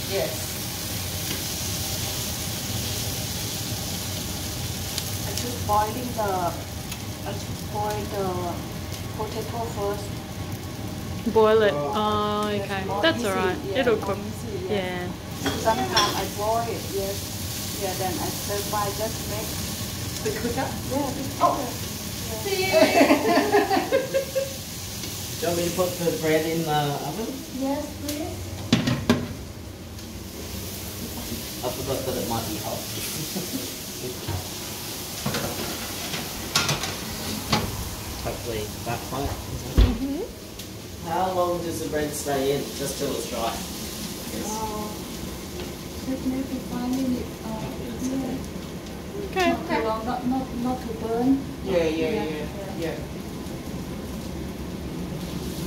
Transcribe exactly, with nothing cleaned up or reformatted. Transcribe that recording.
Yes. I just boiling the. I just boil the potato first. Boil it. Oh, okay. That's alright. Yeah, It'll cook. Easy, Yeah. yeah. Sometimes I boil it, yes. Yeah, then I stir fry, just make bit quicker. Yeah, bit quicker. Oh. Yeah. Do you want me to put the bread in the oven? Yes, please. I forgot that it might be hot. Hopefully that hot. Mm-hmm. How long does the bread stay in? Just till it's dry? Yes. Uh, just maybe five minutes. Uh, yeah. Okay. Not too long, not, not, not to burn. Yeah, yeah, Yeah, yeah, yeah. yeah.